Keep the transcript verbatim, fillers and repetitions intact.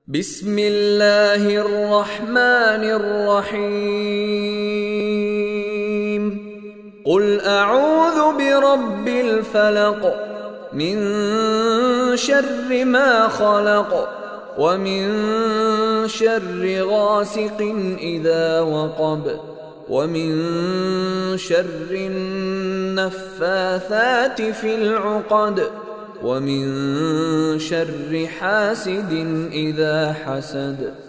بسم الله الرحمن الرحيم. قل أعوذ برب الفلق من شر ما خلق ومن شر غاسق إذا وقب ومن شر النفاثات في العقد ومن شر حاسد إذا حسد.